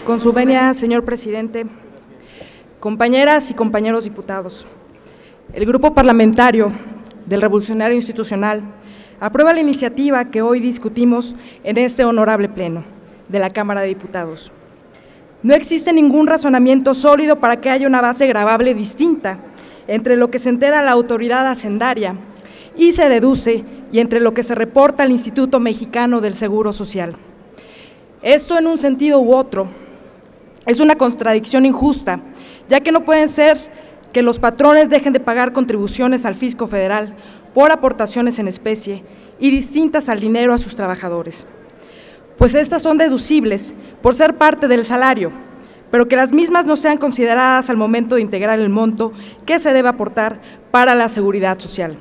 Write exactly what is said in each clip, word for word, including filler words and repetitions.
Con su venia, señor presidente, compañeras y compañeros diputados, el Grupo Parlamentario del Revolucionario Institucional aprueba la iniciativa que hoy discutimos en este honorable pleno de la Cámara de Diputados. No existe ningún razonamiento sólido para que haya una base gravable distinta entre lo que se entera la autoridad hacendaria y se deduce y entre lo que se reporta al Instituto Mexicano del Seguro Social. Esto, en un sentido u otro, es una contradicción injusta, ya que no pueden ser que los patrones dejen de pagar contribuciones al fisco federal por aportaciones en especie y distintas al dinero a sus trabajadores, pues estas son deducibles por ser parte del salario, pero que las mismas no sean consideradas al momento de integrar el monto que se debe aportar para la seguridad social.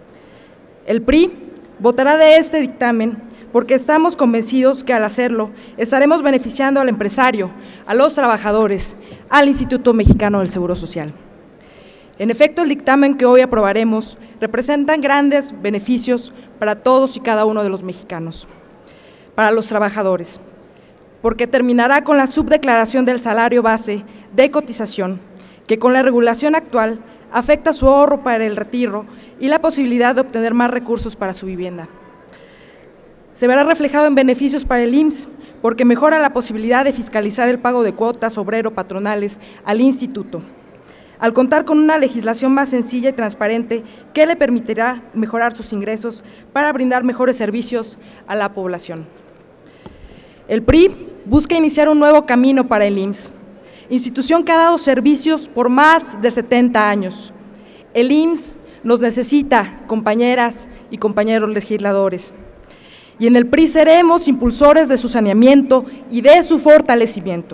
El P R I votará de este dictamen porque estamos convencidos que al hacerlo estaremos beneficiando al empresario, a los trabajadores, al Instituto Mexicano del Seguro Social. En efecto, el dictamen que hoy aprobaremos representa grandes beneficios para todos y cada uno de los mexicanos, para los trabajadores, porque terminará con la subdeclaración del salario base de cotización, que con la regulación actual afecta su ahorro para el retiro y la posibilidad de obtener más recursos para su vivienda. Se verá reflejado en beneficios para el I M S S, porque mejora la posibilidad de fiscalizar el pago de cuotas obrero-patronales al instituto, al contar con una legislación más sencilla y transparente que le permitirá mejorar sus ingresos para brindar mejores servicios a la población. El P R I busca iniciar un nuevo camino para el I M S S, institución que ha dado servicios por más de setenta años. El I M S S nos necesita, compañeras y compañeros legisladores, y en el P R I seremos impulsores de su saneamiento y de su fortalecimiento.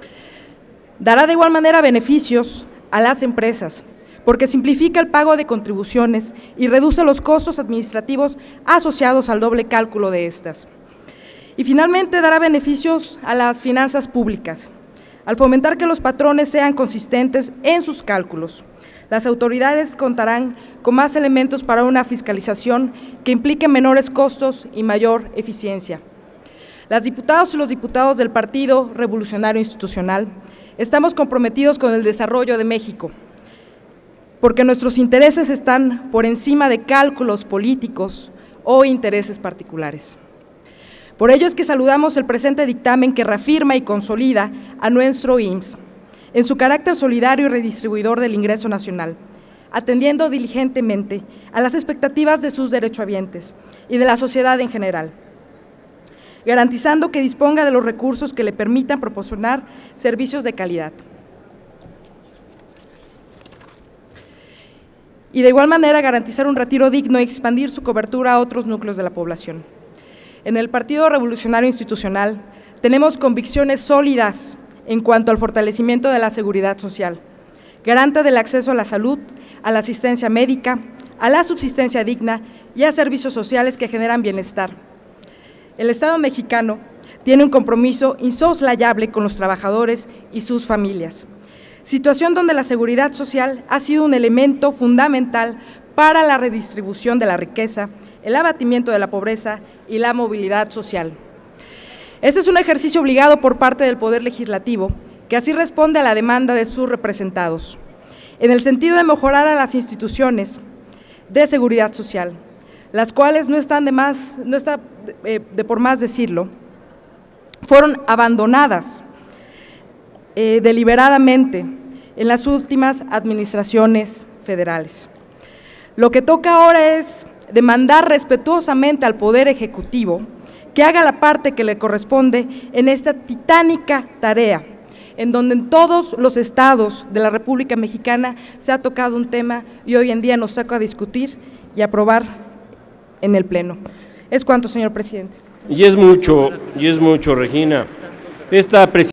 Dará de igual manera beneficios a las empresas, porque simplifica el pago de contribuciones y reduce los costos administrativos asociados al doble cálculo de estas. Y finalmente dará beneficios a las finanzas públicas, al fomentar que los patrones sean consistentes en sus cálculos. Las autoridades contarán con más elementos para una fiscalización que implique menores costos y mayor eficiencia. Las diputadas y los diputados del Partido Revolucionario Institucional estamos comprometidos con el desarrollo de México, porque nuestros intereses están por encima de cálculos políticos o intereses particulares. Por ello es que saludamos el presente dictamen que reafirma y consolida a nuestro I M S S en su carácter solidario y redistribuidor del ingreso nacional, atendiendo diligentemente a las expectativas de sus derechohabientes y de la sociedad en general, garantizando que disponga de los recursos que le permitan proporcionar servicios de calidad. Y de igual manera garantizar un retiro digno y expandir su cobertura a otros núcleos de la población. En el Partido Revolucionario Institucional tenemos convicciones sólidas en cuanto al fortalecimiento de la seguridad social, garante del acceso a la salud, a la asistencia médica, a la subsistencia digna y a servicios sociales que generan bienestar. El Estado mexicano tiene un compromiso insoslayable con los trabajadores y sus familias, situación donde la seguridad social ha sido un elemento fundamental para la redistribución de la riqueza, el abatimiento de la pobreza y la movilidad social. Este es un ejercicio obligado por parte del Poder Legislativo, que así responde a la demanda de sus representados, en el sentido de mejorar a las instituciones de seguridad social, las cuales no están de más, no está eh, de por más decirlo, fueron abandonadas eh, deliberadamente en las últimas administraciones federales. Lo que toca ahora es demandar respetuosamente al Poder Ejecutivo que haga la parte que le corresponde en esta titánica tarea, en donde en todos los estados de la República Mexicana se ha tocado un tema y hoy en día nos toca discutir y aprobar en el Pleno. Es cuanto, señor presidente. Y es mucho, y es mucho, Regina. Esta